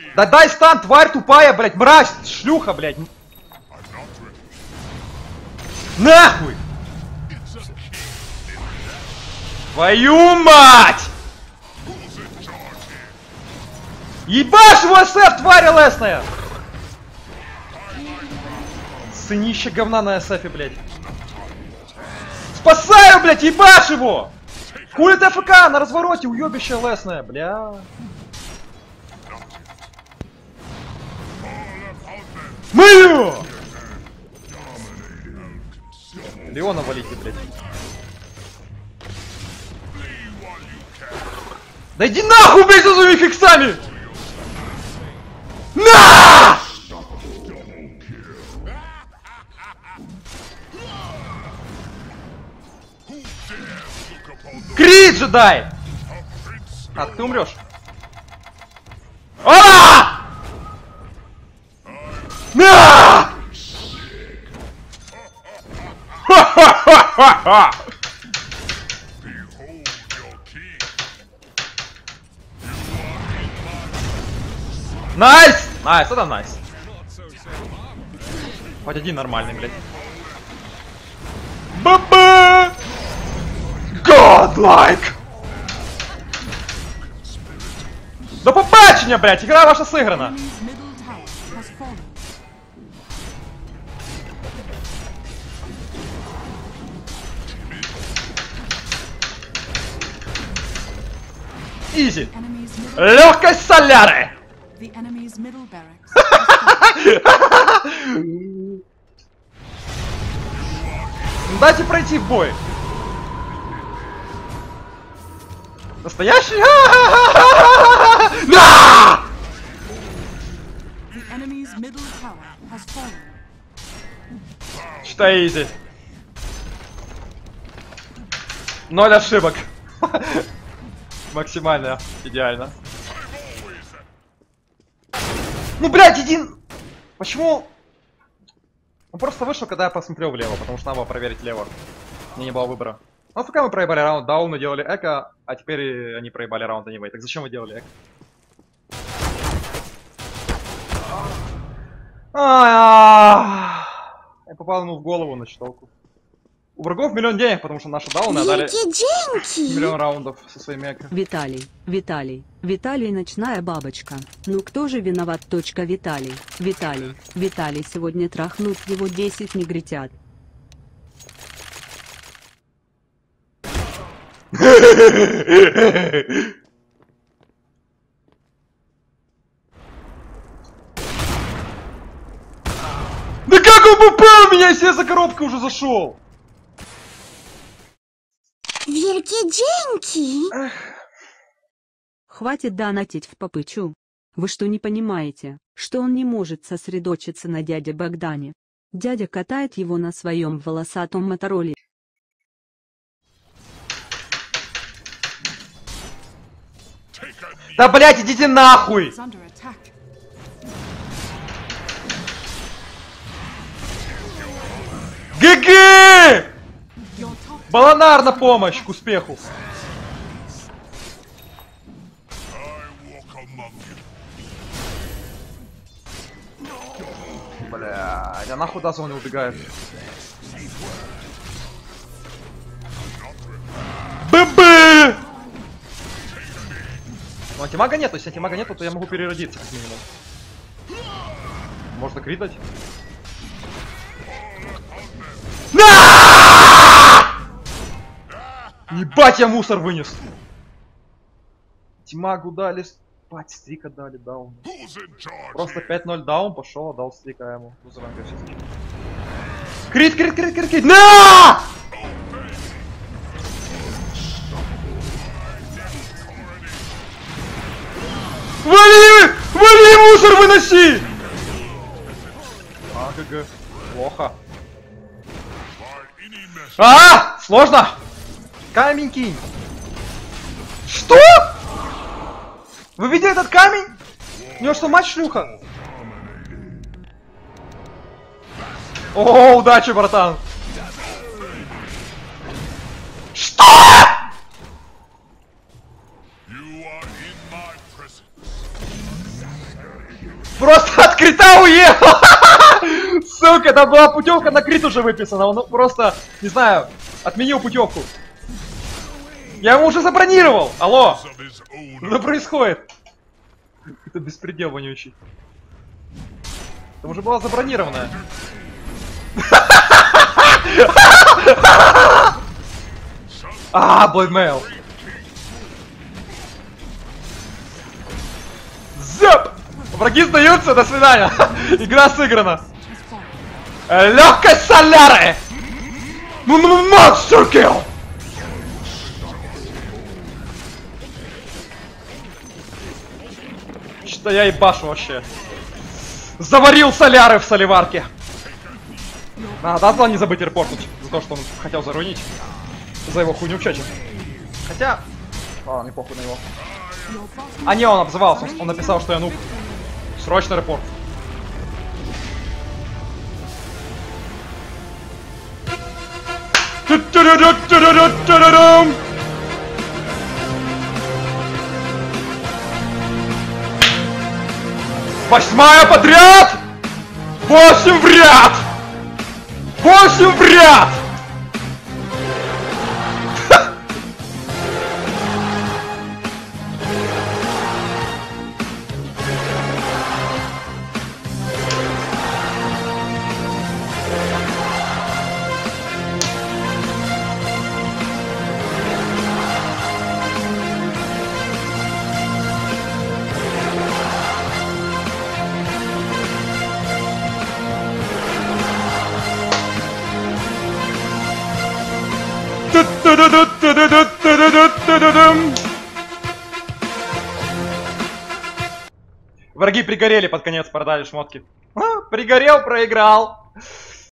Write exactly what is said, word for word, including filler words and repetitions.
Да дай стан, тварь тупая, блядь, мразь, шлюха, блядь. Нахуй! Твою мать! Ебашь его, эс эф, тварь лесная! Сынище говна на эс эфе, блядь. Спасаю, блядь, ебашь его! Хули ты АФК на развороте, уебище лесное, бля. Мою! Леона валите, блядь. Да иди нахуй, блядь, со своими фиксами! На! Крит же дай! А, ты умрешь. А! На! Ха-ха-ха-ха-ха! Найс! Найс, это найс. Хоть один нормальный, блядь. Ба-ба! Godlike! До побачення, блядь, игра ваша сыграна. Изи. Легкость соляры. Дайте пройти в бой. Настоящий? Да! Считай изи. Ноль ошибок. Максимально идеально. Ну, блядь, один... Почему? Он просто вышел, когда я посмотрел влево, потому что надо было проверить лево. Мне не было выбора. Ну, пока мы проебали раунд даун, мы делали эко, а теперь они проебали раунд anyway. Так зачем вы делали эко? Я попал ему в голову на считалку. У врагов миллион денег, потому что наши дауны отдали миллион раундов со своими эко. Виталий, Виталий, Виталий, ночная бабочка. Ну кто же виноват? Точка Виталий, Виталий, Виталий, сегодня трахнут его десять негритят. Да как он попал меня, если я за коробкой уже зашел? Wielkie dzięki! Хватит донатить в попычу. Вы что, не понимаете, что он не может сосредоточиться на дяде Богдане? Дядя катает его на своем волосатом мотороллере. Да, блять, идите нахуй! ГГ! Баланар на помощь к успеху. Блядь, а нахуй дазон не убегает. ББ! Ну, антимага нет, то есть антимага нету, то я могу переродиться как минимум. Можно критать. Ебать, я мусор вынес. Антимагу дали, спать, стрика дали, даун. Просто пять ноль даун, пошел, отдал стрика ему. Крит, крит, крит, крит, крит. На! Вали! Вали, мусор выноси! А, ГГ. Плохо. А! Сложно! Камень кинь! Что? Вы видели этот камень? У него что, мать шлюха? О, удачи, братан! Что? Просто от крита уехал! Сука, там была путевка на крит уже выписана. Он просто, не знаю, отменил путевку. Я ему уже забронировал! Алло! Что происходит? Это беспредел вонючий. Там уже была забронированная. А, Блэдмейл. Зап! Враги сдаются, до свидания. Игра сыграна. Легкость соляры! Монстер килл! Что я ебашу вообще? Заварил соляры в соливарке. А, да, не забыть репортнуть за то, что он хотел заруинить. За его хуйню в чате. Хотя... Ладно, не похуй на него. А не, он обзывался, он, он написал, что я нуб. Срочно репорт. Восьмая подряд! Восемь в ряд! Восемь в ряд! Враги пригорели под конец, продали шмотки. А, пригорел, проиграл.